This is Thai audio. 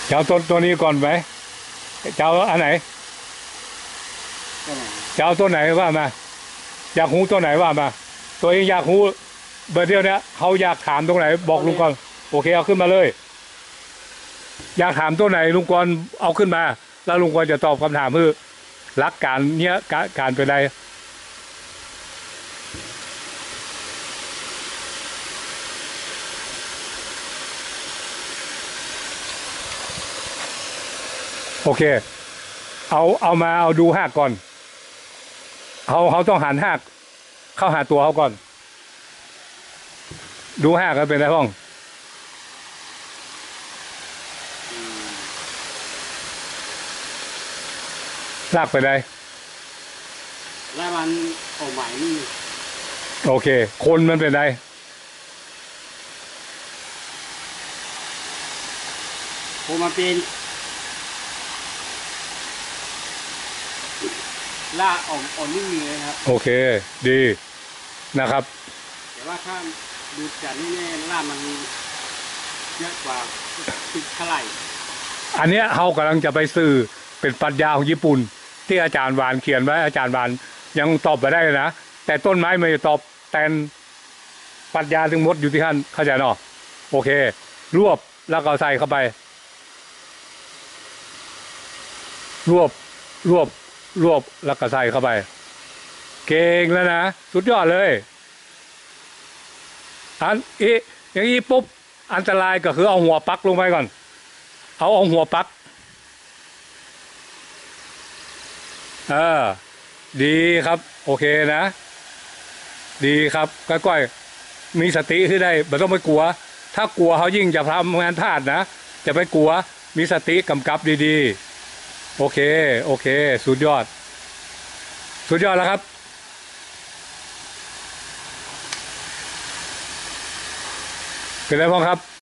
จะเอาตัวนี้ก่อนไหมจะเอาอันไหนจะเอาตัวไหนว่ามาอยากหูตัวไหนว่ามาตัวเองอยากหูเบอร์เดียวเนี้ยเขาอยากถามตรงไหนบอกลุงก่อนโอเคเอาขึ้นมาเลยอยากถามตัวไหนลุงกรเอาขึ้นมาแล้วลุงกรจะตอบคำถามเพื่อรักการเนี้ยการเป็นไรโอเคเอามาเอาดูหักก่อนเขาต้องหันหักเข้าหาตัวเขาก่อนดูหักก็เป็นไรบ้างลากไปได้แล้วมันออกใหม่นี่โอเคคนมันเป็นไรผมมาเป็นลากอ่อนนิ่งเลยครับโอเคดีนะครับแต่ว่าถ้าดูจากนี่แน่ลากมันเยอะกว่าติดเท่าไหร่อันเนี้ยเขากำลังจะไปสื่อเป็นปรัชญาของญี่ปุ่นที่อาจารย์วานเขียนไว้อาจารย์วานยังตอบไปได้นะแต่ต้นไม้ไม่ตอบแต่ปรัชญาทั้งหมดอยู่ที่ท่านเข้าใจเนาะโอเครวบแล้วก็ใส่เข้าไปรวบแล้วก็ใส่เข้าไปเก่งแล้วนะสุดยอดเลยอย่างนี้ปุ๊บอันตรายก็คือเอาหัวปักลงไปก่อนเอาหัวปักดีครับโอเคนะดีครับก้อยๆมีสติที่ได้ไม่ต้องไปกลัวถ้ากลัวเขายิ่งจะทำงานพลาดนะจะไปกลัวมีสติกำกับดีๆโอเคสุดยอดแล้วครับเป็นไรบ้างครับ